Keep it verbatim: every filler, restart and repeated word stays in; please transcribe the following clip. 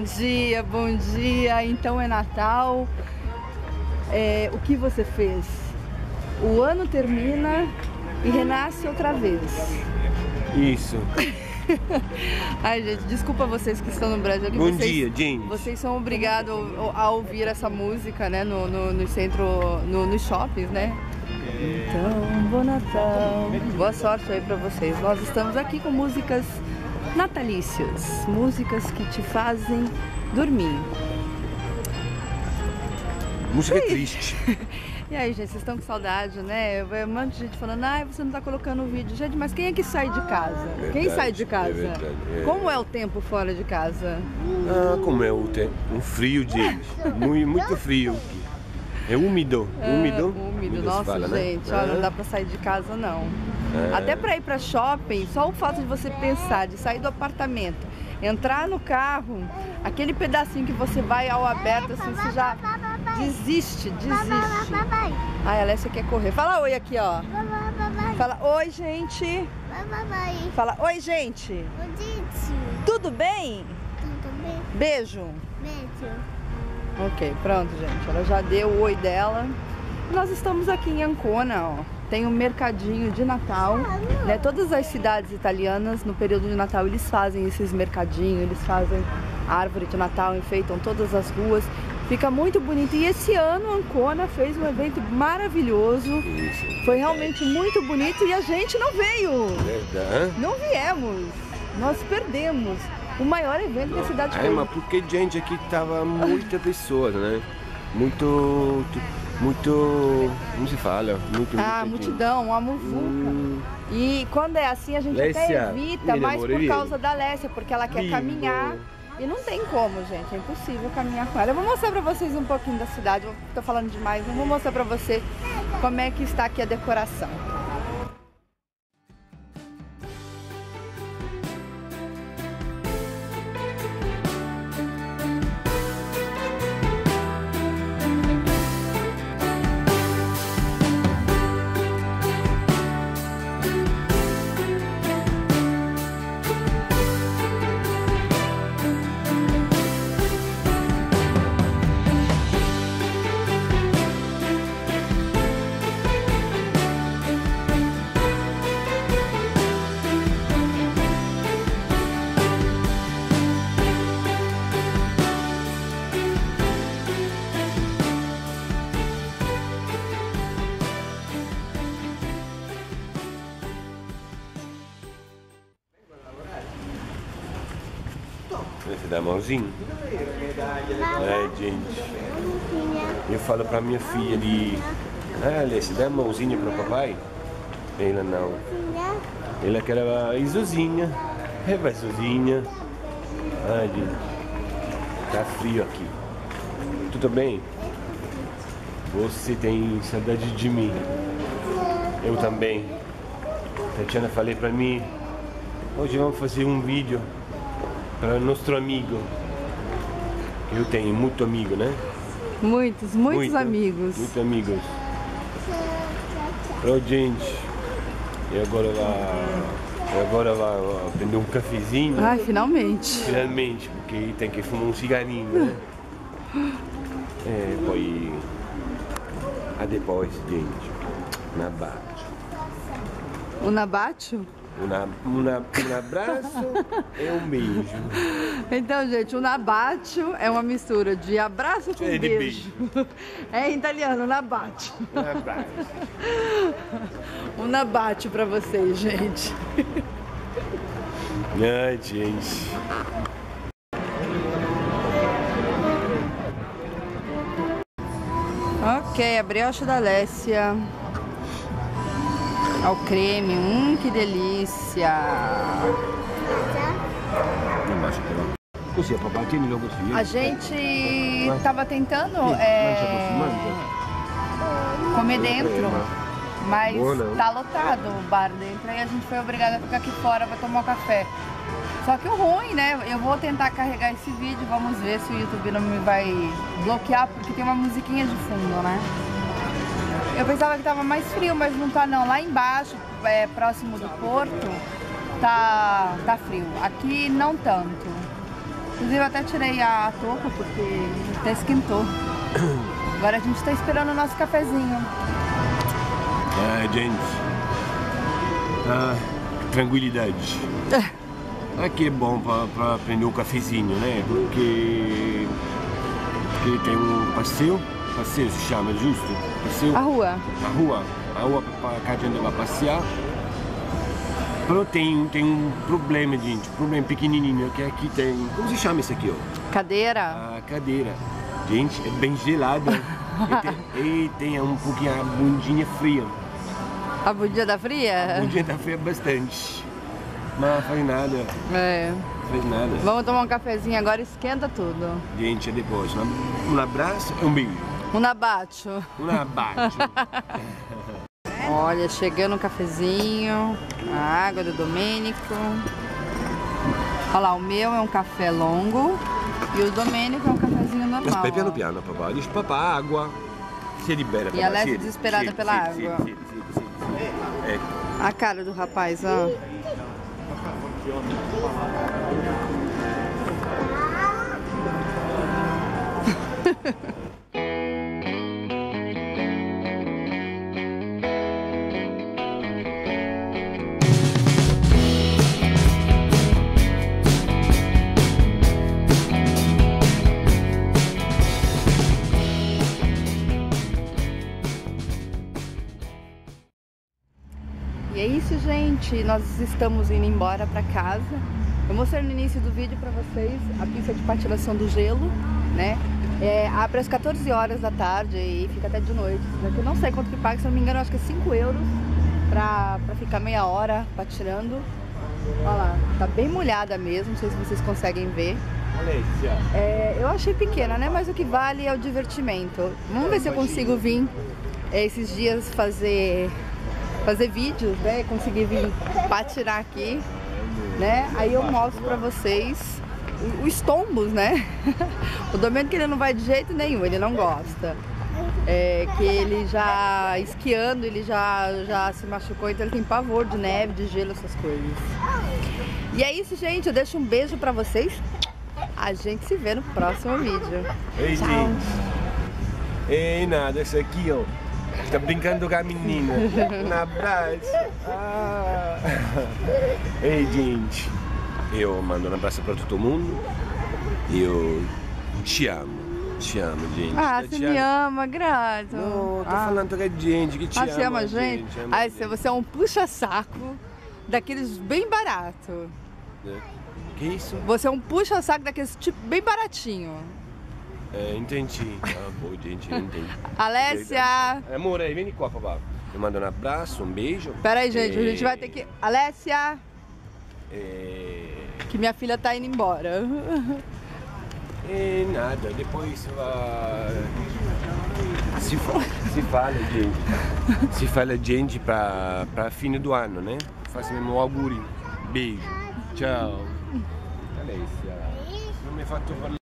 Bom dia, bom dia. Então é Natal. É, o que você fez? O ano termina e renasce outra vez. Isso. Ai, gente, desculpa vocês que estão no Brasil. Bom vocês, dia, gente. Vocês são obrigados a ouvir essa música, né, no, no, no centro, no, nos shoppings, né? Então, bom Natal. Boa sorte aí pra vocês. Nós estamos aqui com músicas natalícias, músicas que te fazem dormir. Música triste. E aí, gente, vocês estão com saudade, né? Um monte de gente falando, ai, você não tá colocando vídeo. Gente, mas quem é que sai de casa? Verdade, quem sai de casa? É verdade, é. Como é o tempo fora de casa? Ah, como é o tempo? Um frio, gente. Muito, muito frio. É úmido. É, úmido. Úmido, nossa, fala, gente, né? olha, não dá pra sair de casa, não. É. Até pra ir pra shopping, só o fato de você pensar, de sair do apartamento, entrar no carro, aquele pedacinho que você vai ao aberto, assim, você já desiste, desiste. Ai, a Alessia quer correr. Fala oi aqui, ó. Fala oi, gente. Fala oi, gente. Tudo bem? Tudo bem? Beijo. Beijo. Ok, pronto, gente. Ela já deu o oi dela. Nós estamos aqui em Ancona, ó. Tem um mercadinho de Natal, né? Todas as cidades italianas, no período de Natal, eles fazem esses mercadinhos, eles fazem árvore de Natal, enfeitam todas as ruas. Fica muito bonito. E esse ano Ancona fez um evento maravilhoso. Isso. Foi realmente muito bonito e a gente não veio. Verdade. Não viemos. Nós perdemos o maior evento que a cidade Ai, fez. mas porque, gente, aqui tava muita pessoas, né? Muito... Muito... Como se fala? Muito, Ah, muita multidão, uma muvuca. Hum. E quando é assim, a gente Lécia, até evita, mi mais por enamorei. causa da Lécia, porque ela quer Lindo. caminhar. E não tem como, gente, é impossível caminhar com ela. Eu vou mostrar pra vocês um pouquinho da cidade, eu tô falando demais, não vou mostrar pra você como é que está aqui a decoração. Você dá a mãozinha? É, gente. Eu falo pra minha filha ali, ah, Alessia, dá a mãozinha pro papai? Ela não. Ela quer a Izuzinha. É, vai, Izuzinha. Ai, gente. Tá frio aqui. Tudo bem? Você tem saudade de mim? Eu também. Tatiana falei pra mim, hoje vamos fazer um vídeo para nosso amigo. Eu tenho muito amigo, né? Muitos, muitos muito, amigos. Muitos amigos. Pra gente. E agora lá, agora lá aprender um cafezinho. Ai, finalmente. Finalmente, porque tem que fumar um cigarinho, né? É, poi a depois, gente, na bate. O Nabacho? Una, una, um abraço e um beijo. Então, gente, o Nabacho é uma mistura de abraço com É de beijo. É em italiano, Nabacho. Um abraço. Um Nabacho pra vocês, gente. Ai, gente. Ok, a brioche da Alessia. Ao creme, hum, que delícia. Così, papà, tienilo così. A gente tava tentando é, comer dentro, mas tá lotado o bar dentro. Aí a gente foi obrigada a ficar aqui fora pra tomar um café. Só que o ruim, né? Eu vou tentar carregar esse vídeo, vamos ver se o YouTube não me vai bloquear, porque tem uma musiquinha de fundo, né? Eu pensava que tava mais frio, mas não tá não. Lá embaixo, é, próximo do porto, tá, tá frio. Aqui não tanto. Inclusive eu até tirei a touca porque até esquentou. Agora a gente está esperando o nosso cafezinho. Ah, gente. Ah, tranquilidade. Aqui é bom para prender um cafezinho, né? Porque, porque tem um passeio, passeio se chama, justo? Passeio? A rua. A rua. A rua para a gente vai passear. Mas tem, tem um problema, gente, um problema pequenininho, que aqui tem... Como se chama isso aqui, ó? Cadeira? A cadeira. Gente, é bem gelada. e, tem, e tem um pouquinho a bundinha fria. A bundinha da fria? A bundinha da fria bastante. Mas não faz nada. É. Não faz nada. Vamos tomar um cafezinho agora, esquenta tudo. Gente, é depois. Um abraço e um beijo. Um abaixo. Um abaixo. Olha, chegando um cafezinho, a água do Domênico. Olha lá, o meu é um café longo e o Domênico é um cafezinho normal. Mas piano piano, papà. Diz papà, água. Si libera, papà. E a Alessia desesperada siedi, pela siedi, água. Siedi, siedi, siedi, siedi. Ecco. A cara do rapaz, ó. E é isso, gente, nós estamos indo embora para casa. Eu mostrei no início do vídeo para vocês a pista de patinação do gelo, né? É, abre às quatorze horas da tarde e fica até de noite. Eu não sei quanto que paga, se não me engano, acho que é cinco euros pra, pra ficar meia hora patinando. Olha lá, tá bem molhada mesmo, não sei se vocês conseguem ver. Alessia. É, eu achei pequena, né? Mas o que vale é o divertimento. Vamos ver se eu consigo vir é, esses dias fazer... fazer vídeos, né? Conseguir vir patinar aqui, né? Aí eu mostro pra vocês os tombos, né? O Domênico ele não vai de jeito nenhum, ele não gosta. É, que ele já esquiando, ele já, já se machucou, então ele tem pavor de neve, de gelo, essas coisas. E é isso, gente. Eu deixo um beijo pra vocês. A gente se vê no próximo vídeo. Ei, tchau. gente. Ei, nada, esse aqui, ó. Tá brincando com a menina. Um abraço. Ah. Ei, gente. Eu mando um abraço pra todo mundo. Eu te amo. Te amo, gente. Ah, eu você te me amo. ama, grato. Não, tô ah. falando com a gente que te ah, ama. você ama a gente? gente Ah, gente. Você é um puxa-saco daqueles bem barato. Que isso? Você é um puxa-saco daqueles tipo bem baratinho. É, entendi. Ah, boa, gente, eu entendi. Alessia! Amor, aí, vem cá, papá. Eu mando um abraço, um beijo. Pera aí, gente, e... a gente vai ter que... Alessia! É... Que minha filha tá indo embora. E nada, depois vai... Se, fa... Se fala, gente. Se fala, gente, pra, pra fim do ano, né? Faça mesmo o auguri. Beijo. Tchau. Alessia, não me fatto parlare.